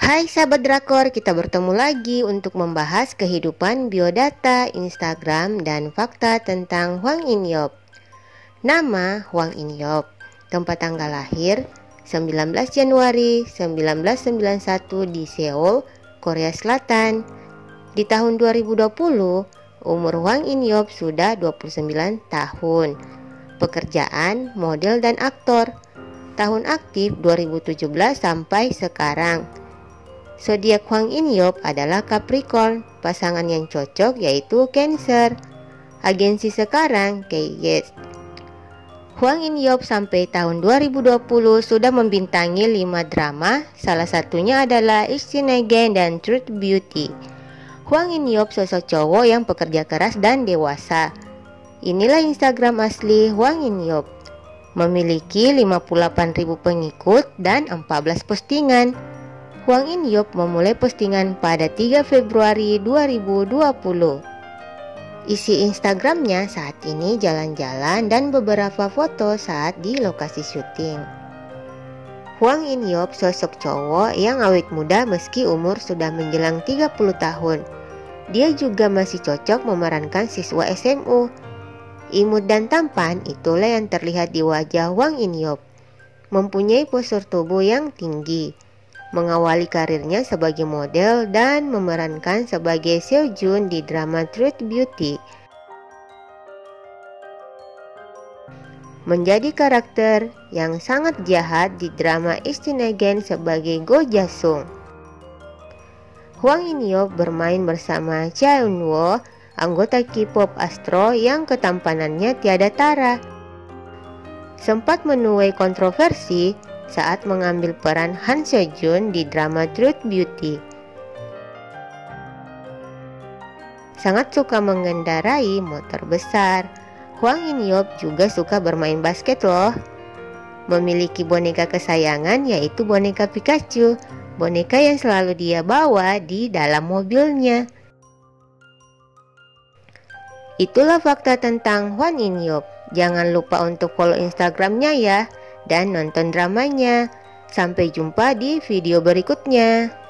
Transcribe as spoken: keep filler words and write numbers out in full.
Hai sahabat drakor, kita bertemu lagi untuk membahas kehidupan biodata, Instagram, dan fakta tentang Hwang In-yeop. Nama Hwang In-yeop, tempat tanggal lahir sembilan belas Januari seribu sembilan ratus sembilan puluh satu di Seoul, Korea Selatan. Di tahun dua ribu dua puluh, umur Hwang In-yeop sudah dua puluh sembilan tahun. Pekerjaan, model, dan aktor. Tahun aktif dua ribu tujuh belas sampai sekarang. Zodiak Hwang In-yeop adalah Capricorn, pasangan yang cocok yaitu Cancer. Agensi sekarang K-Yes. Hwang In-yeop sampai tahun dua ribu dua puluh sudah membintangi lima drama, salah satunya adalah Ishinagen dan Truth Beauty. Hwang In-yeop sosok cowok yang pekerja keras dan dewasa. Inilah Instagram asli Hwang In-yeop. Memiliki lima puluh delapan ribu pengikut dan empat belas postingan. Hwang In-yeop memulai postingan pada tiga Februari dua ribu dua puluh. Isi Instagramnya saat ini jalan-jalan dan beberapa foto saat di lokasi syuting. Hwang In-yeop sosok cowok yang awet muda meski umur sudah menjelang tiga puluh tahun. Dia juga masih cocok memerankan siswa S M U. Imut dan tampan itulah yang terlihat di wajah Hwang In-yeop. Mempunyai postur tubuh yang tinggi. Mengawali karirnya sebagai model dan memerankan sebagai Seo Jun di drama Truth Beauty. Menjadi karakter yang sangat jahat di drama Ishinagen sebagai Go Ja-sung. Hwang In-yeop bermain bersama Cha Eun-woo, anggota K-pop Astro yang ketampanannya tiada tara. Sempat menuai kontroversi saat mengambil peran Han Seo-jun di drama Truth Beauty. Sangat suka mengendarai motor besar. Hwang In-yeop juga suka bermain basket loh. Memiliki boneka kesayangan yaitu boneka Pikachu, boneka yang selalu dia bawa di dalam mobilnya. Itulah fakta tentang Hwang In-yeop. Jangan lupa untuk follow Instagramnya ya, dan nonton dramanya. Sampai jumpa di video berikutnya.